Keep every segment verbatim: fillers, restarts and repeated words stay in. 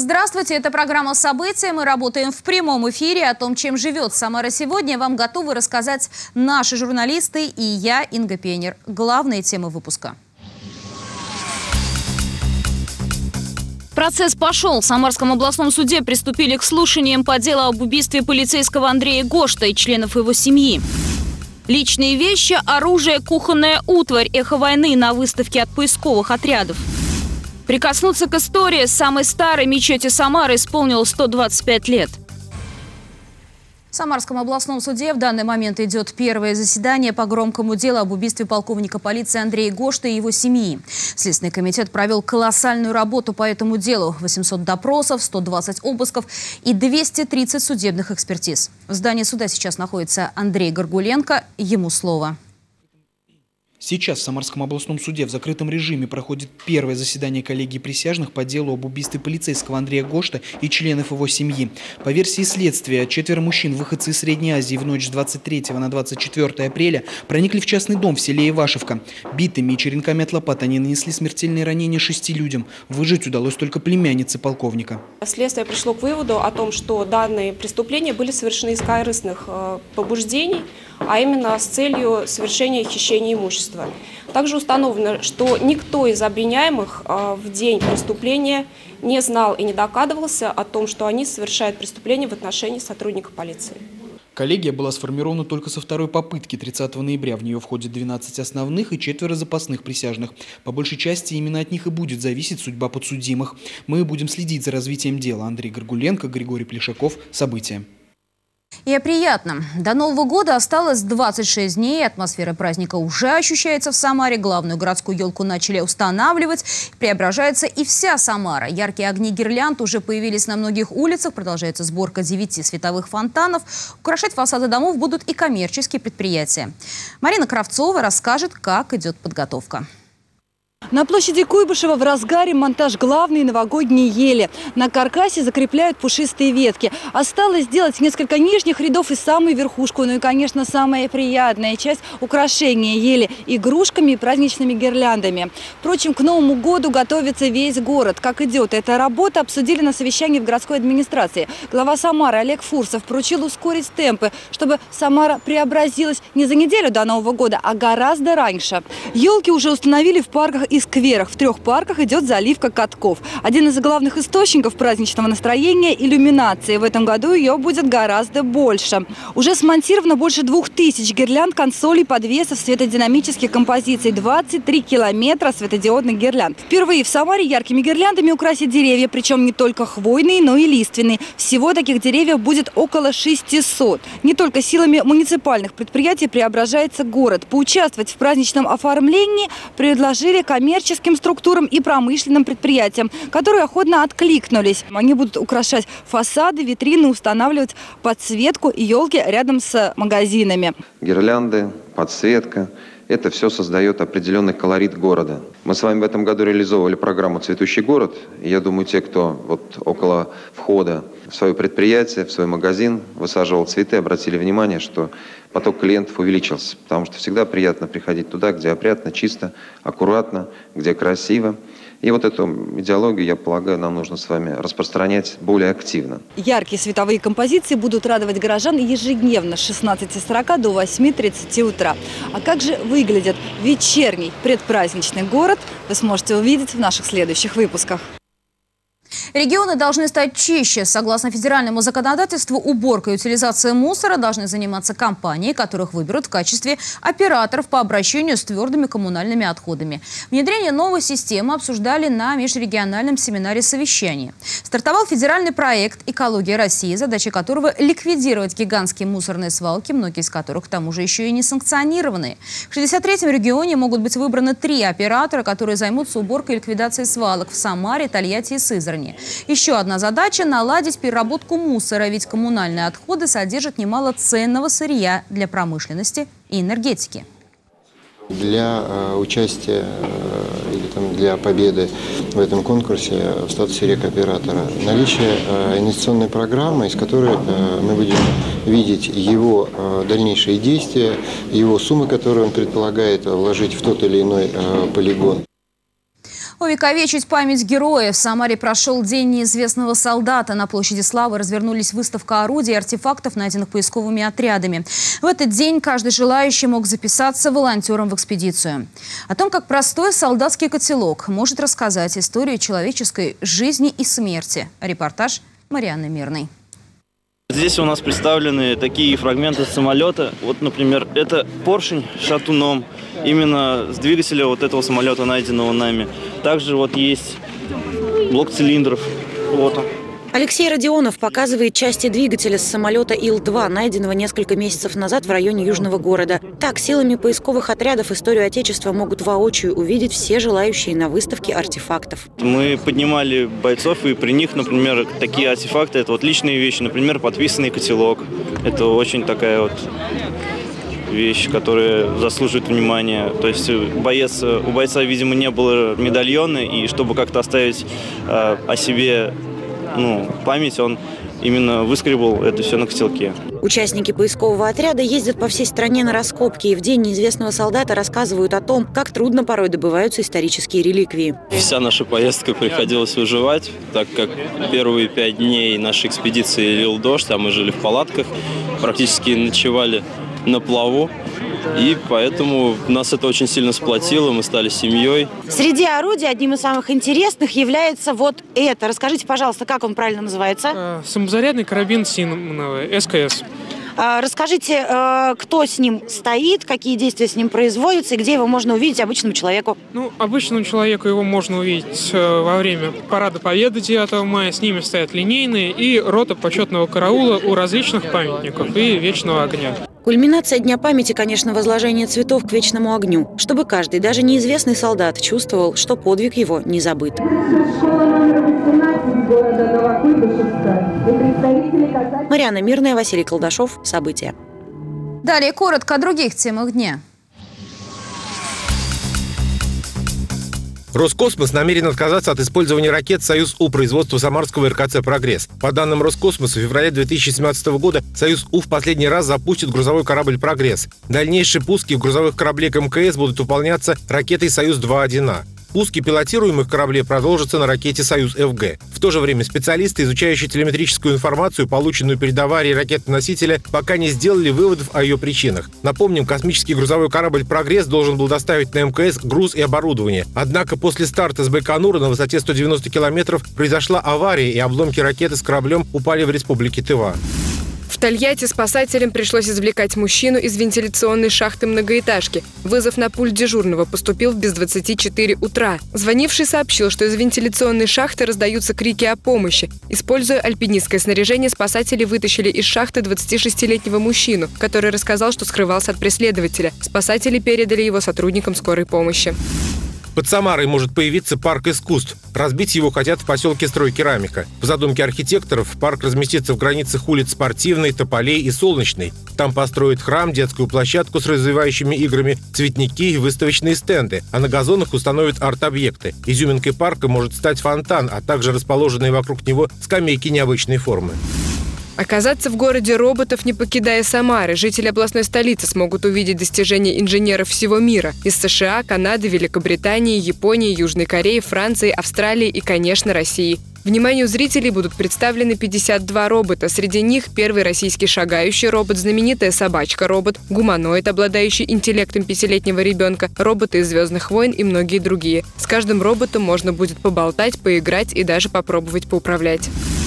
Здравствуйте, это программа «События». Мы работаем в прямом эфире. О том, чем живет Самара сегодня, вам готовы рассказать наши журналисты и я, Инга Пенер. Главные темы выпуска. Процесс пошел. В Самарском областном суде приступили к слушаниям по делу об убийстве полицейского Андрея Гошта и членов его семьи. Личные вещи, оружие, кухонная утварь, эхо войны на выставке от поисковых отрядов. Прикоснуться к истории. Самой старой мечети Самары исполнилось сто двадцать пять лет. В Самарском областном суде в данный момент идет первое заседание по громкому делу об убийстве полковника полиции Андрея Гошта и его семьи. Следственный комитет провел колоссальную работу по этому делу. восемьсот допросов, сто двадцать обысков и двести тридцать судебных экспертиз. В здании суда сейчас находится Андрей Горгуленко. Ему слово. Сейчас в Самарском областном суде в закрытом режиме проходит первое заседание коллегии присяжных по делу об убийстве полицейского Андрея Гошта и членов его семьи. По версии следствия, четверо мужчин, выходцы из Средней Азии, в ночь с двадцать третьего на двадцать четвёртое апреля проникли в частный дом в селе Ивашевка. Битыми и черенками от лопат они нанесли смертельные ранения шести людям. Выжить удалось только племяннице полковника. Следствие пришло к выводу о том, что данные преступления были совершены из корыстных побуждений, а именно с целью совершения хищения имущества. Также установлено, что никто из обвиняемых в день преступления не знал и не докадывался о том, что они совершают преступление в отношении сотрудников полиции. Коллегия была сформирована только со второй попытки тридцатого ноября. В нее входит двенадцать основных и четверо запасных присяжных. По большей части именно от них и будет зависеть судьба подсудимых. Мы будем следить за развитием дела. Андрей Горгуленко, Григорий Плешаков. События. И о приятном. До Нового года осталось двадцать шесть дней. Атмосфера праздника уже ощущается в Самаре. Главную городскую елку начали устанавливать. Преображается и вся Самара. Яркие огни гирлянд уже появились на многих улицах. Продолжается сборка девяти световых фонтанов. Украшать фасады домов будут и коммерческие предприятия. Марина Кравцова расскажет, как идет подготовка. На площади Куйбышева в разгаре монтаж главной новогодней ели. На каркасе закрепляют пушистые ветки. Осталось сделать несколько нижних рядов и самую верхушку. Ну и, конечно, самая приятная часть – украшения ели игрушками и праздничными гирляндами. Впрочем, к Новому году готовится весь город. Как идет эта работа, обсудили на совещании в городской администрации. Глава Самары Олег Фурсов поручил ускорить темпы, чтобы Самара преобразилась не за неделю до Нового года, а гораздо раньше. Елки уже установили в парках и скверах. В трех парках идет заливка катков. Один из главных источников праздничного настроения – иллюминации. В этом году ее будет гораздо больше. Уже смонтировано больше двух тысяч гирлянд, консолей, подвесов, светодинамических композиций. двадцать три километра светодиодных гирлянд. Впервые в Самаре яркими гирляндами украсят деревья. Причем не только хвойные, но и лиственные. Всего таких деревьев будет около шестисот. Не только силами муниципальных предприятий преображается город. Поучаствовать в праздничном оформлении предложили коммерческие коммерческим структурам и промышленным предприятиям, которые охотно откликнулись. Они будут украшать фасады, витрины, устанавливать подсветку и елки рядом с магазинами. Гирлянды, подсветка – это все создает определенный колорит города. Мы с вами в этом году реализовывали программу «Цветущий город». И я думаю, те, кто вот около входа в свое предприятие, в свой магазин высаживал цветы, обратили внимание, что поток клиентов увеличился. Потому что всегда приятно приходить туда, где опрятно, чисто, аккуратно, где красиво. И вот эту идеологию, я полагаю, нам нужно с вами распространять более активно. Яркие световые композиции будут радовать горожан ежедневно с шестнадцати сорока до восьми тридцати утра. А как же выглядит вечерний предпраздничный город, вы сможете увидеть в наших следующих выпусках. Регионы должны стать чище. Согласно федеральному законодательству, уборкой и утилизацией мусора должны заниматься компании, которых выберут в качестве операторов по обращению с твердыми коммунальными отходами. Внедрение новой системы обсуждали на межрегиональном семинаре совещания. Стартовал федеральный проект «Экология России», задача которого – ликвидировать гигантские мусорные свалки, многие из которых к тому же еще и не санкционированные. В шестьдесят третьем регионе могут быть выбраны три оператора, которые займутся уборкой и ликвидацией свалок в Самаре, Тольятти и Сызрани. Еще одна задача – наладить переработку мусора, ведь коммунальные отходы содержат немало ценного сырья для промышленности и энергетики. Для э, участия э, или там, для победы в этом конкурсе в статусе рекоператора наличие э, инвестиционной программы, из которой э, мы будем видеть его э, дальнейшие действия, его суммы, которые он предполагает вложить в тот или иной э, полигон. Увековечить память героев. В Самаре прошел День неизвестного солдата. На площади Славы развернулись выставка орудий и артефактов, найденных поисковыми отрядами. В этот день каждый желающий мог записаться волонтером в экспедицию. О том, как простой солдатский котелок может рассказать историю человеческой жизни и смерти. Репортаж Марианны Мирной. Здесь у нас представлены такие фрагменты самолета. Вот, например, это поршень с шатуном, именно с двигателя вот этого самолета, найденного нами. Также вот есть блок цилиндров. Вот он. Алексей Родионов показывает части двигателя с самолета Ил два, найденного несколько месяцев назад в районе Южного города. Так, силами поисковых отрядов историю Отечества могут воочию увидеть все желающие на выставке артефактов. Мы поднимали бойцов, и при них, например, такие артефакты, это вот личные вещи, например, подписанный котелок. Это очень такая вот вещь, которая заслуживает внимания. То есть боец, у бойца, видимо, не было медальона, и чтобы как-то оставить э, о себе ну, память, он именно выскребал это все на котелке. Участники поискового отряда ездят по всей стране на раскопки и в День неизвестного солдата рассказывают о том, как трудно порой добываются исторические реликвии. Вся наша поездка приходилось выживать, так как первые пять дней нашей экспедиции лил дождь, а мы жили в палатках, практически ночевали на плаву. И поэтому нас это очень сильно сплотило, мы стали семьей. Среди орудий одним из самых интересных является вот это. Расскажите, пожалуйста, как он правильно называется? Самозарядный карабин Симонова, эс ка эс. Расскажите, кто с ним стоит, какие действия с ним производятся и где его можно увидеть обычному человеку? Ну, обычному человеку его можно увидеть во время Парада Победы девятого мая. С ними стоят линейные и рота почетного караула у различных памятников и Вечного огня. Кульминация Дня памяти, конечно, возложение цветов к вечному огню, чтобы каждый, даже неизвестный солдат, чувствовал, что подвиг его не забыт. Марианна Мирная, Василий Колдашов. События. Далее коротко о других темах дня. Роскосмос намерен отказаться от использования ракет «Союз-У» производства самарского эр ка цэ «Прогресс». По данным Роскосмоса, в феврале две тысячи семнадцатого года «Союз-У» в последний раз запустит грузовой корабль «Прогресс». Дальнейшие пуски грузовых кораблей эм ка эс будут выполняться ракетой «Союз-два один а». Пуски пилотируемых кораблей продолжатся на ракете «Союз-эф гэ». В то же время специалисты, изучающие телеметрическую информацию, полученную перед аварией ракеты-носителя, пока не сделали выводов о ее причинах. Напомним, космический грузовой корабль «Прогресс» должен был доставить на эм ка эс груз и оборудование. Однако после старта с Байконура на высоте сто девяносто километров произошла авария, и обломки ракеты с кораблем упали в республике Тыва. В Тольятти спасателям пришлось извлекать мужчину из вентиляционной шахты многоэтажки. Вызов на пульт дежурного поступил в без двадцати четыре утра. Звонивший сообщил, что из вентиляционной шахты раздаются крики о помощи. Используя альпинистское снаряжение, спасатели вытащили из шахты двадцатишестилетнего мужчину, который рассказал, что скрывался от преследователя. Спасатели передали его сотрудникам скорой помощи. Под Самарой может появиться парк искусств. Разбить его хотят в поселке Стройкерамика. По задумке архитекторов, парк разместится в границах улиц Спортивной, Тополей и Солнечной. Там построят храм, детскую площадку с развивающими играми, цветники и выставочные стенды. А на газонах установят арт-объекты. Изюминкой парка может стать фонтан, а также расположенные вокруг него скамейки необычной формы. Оказаться в городе роботов, не покидая Самары, жители областной столицы смогут увидеть достижения инженеров всего мира из Сэ Шэ А, Канады, Великобритании, Японии, Южной Кореи, Франции, Австралии и, конечно, России. Вниманию зрителей будут представлены пятьдесят два робота. Среди них первый российский шагающий робот, знаменитая собачка-робот, гуманоид, обладающий интеллектом пятилетнего ребенка, роботы из «Звездных войн» и многие другие. С каждым роботом можно будет поболтать, поиграть и даже попробовать поуправлять.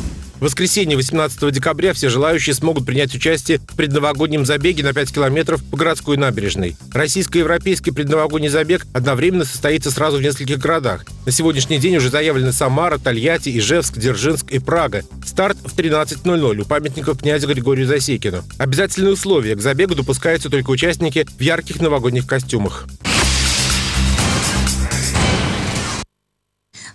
В воскресенье, восемнадцатого декабря, все желающие смогут принять участие в предновогоднем забеге на пять километров по городской набережной. Российско-европейский предновогодний забег одновременно состоится сразу в нескольких городах. На сегодняшний день уже заявлены Самара, Тольятти, Ижевск, Дзержинск и Прага. Старт в тринадцать ноль ноль у памятников князю Григорию Засекину. Обязательные условия: к забегу допускаются только участники в ярких новогодних костюмах.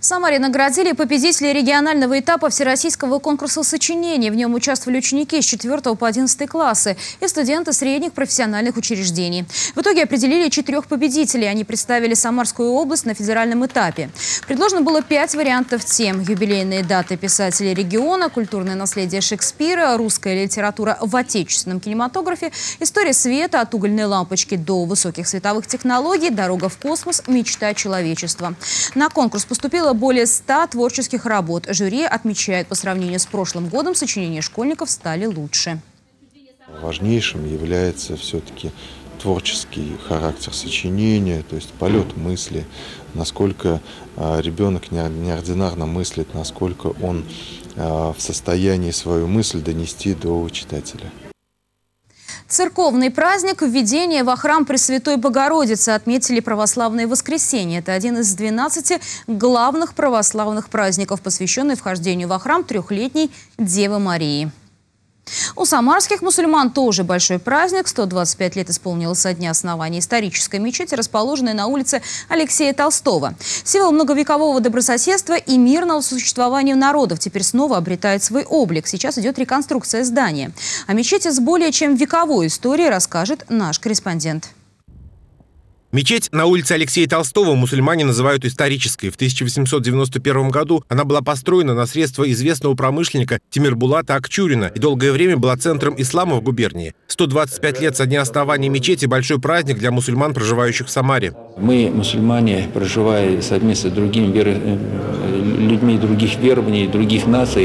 В Самаре наградили победителей регионального этапа всероссийского конкурса сочинений. В нем участвовали ученики с четвёртого по одиннадцатый классы и студенты средних профессиональных учреждений. В итоге определили четырех победителей. Они представили Самарскую область на федеральном этапе. Предложено было пять вариантов тем: юбилейные даты писателей региона, культурное наследие Шекспира, русская литература в отечественном кинематографе, история света от угольной лампочки до высоких световых технологий, дорога в космос, мечта человечества. На конкурс поступило более ста творческих работ. Жюри отмечает, по сравнению с прошлым годом сочинения школьников стали лучше. Важнейшим является все-таки творческий характер сочинения, то есть полет мысли, насколько ребенок неординарно мыслит, насколько он в состоянии свою мысль донести до читателя. Церковный праздник введения во храм Пресвятой Богородицы отметили православные воскресенья. Это один из двенадцати главных православных праздников, посвященный вхождению во храм трехлетней Девы Марии. У самарских мусульман тоже большой праздник. сто двадцать пять лет исполнилось со дня основания исторической мечети, расположенной на улице Алексея Толстого. Символ многовекового добрососедства и мирного существования народов теперь снова обретает свой облик. Сейчас идет реконструкция здания. О мечети с более чем вековой историей расскажет наш корреспондент. Мечеть на улице Алексея Толстого мусульмане называют исторической. В тысяча восемьсот девяносто первом году она была построена на средства известного промышленника Тимирбулата Акчурина и долгое время была центром ислама в губернии. сто двадцать пять лет со дня основания мечети – большой праздник для мусульман, проживающих в Самаре. Мы, мусульмане, проживая совместно с другими вер... людьми других верований, других наций,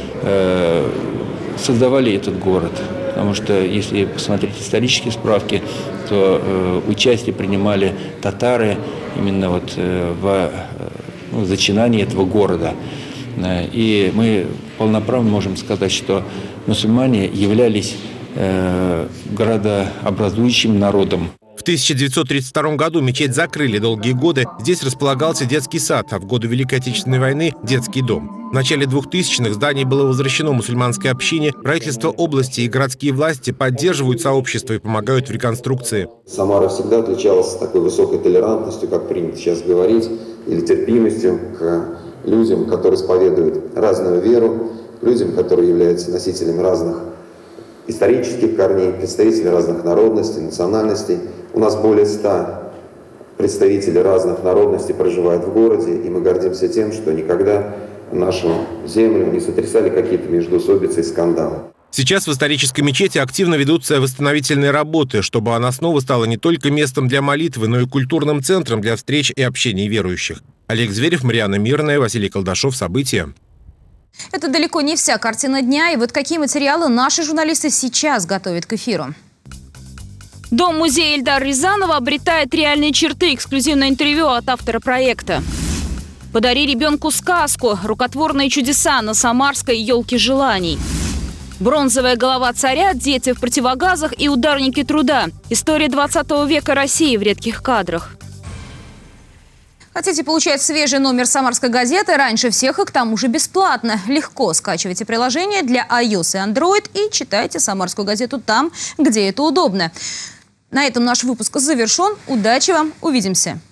создавали этот город. Потому что, если посмотреть исторические справки, то э, участие принимали татары именно вот, э, в ну, зачинании этого города. И мы полноправно можем сказать, что мусульмане являлись э, городообразующим народом. В тысяча девятьсот тридцать втором году мечеть закрыли. Долгие годы здесь располагался детский сад, а в годы Великой Отечественной войны – детский дом. В начале двухтысячных здание было возвращено мусульманской общине. Правительство области и городские власти поддерживают сообщество и помогают в реконструкции. Самара всегда отличалась такой высокой толерантностью, как принято сейчас говорить, или терпимостью к людям, которые исповедуют разную веру, людям, которые являются носителями разных исторических корней, представители разных народностей, национальностей. У нас более ста представителей разных народностей проживают в городе, и мы гордимся тем, что никогда нашу землю не сотрясали какие-то междоусобицы и скандалы. Сейчас в исторической мечети активно ведутся восстановительные работы, чтобы она снова стала не только местом для молитвы, но и культурным центром для встреч и общения верующих. Олег Зверев, Марьяна Мирная, Василий Колдашов. События. Это далеко не вся картина дня. И вот какие материалы наши журналисты сейчас готовят к эфиру. Дом-музей Эльдара Рязанова обретает реальные черты. Эксклюзивное интервью от автора проекта. Подари ребенку сказку. Рукотворные чудеса на самарской елке желаний. Бронзовая голова царя, дети в противогазах и ударники труда. История двадцатого века России в редких кадрах. Хотите получать свежий номер «Самарской газеты» раньше всех и к тому же бесплатно? Легко скачивайте приложение для iOS и Android и читайте «Самарскую газету» там, где это удобно. На этом наш выпуск завершен. Удачи вам. Увидимся.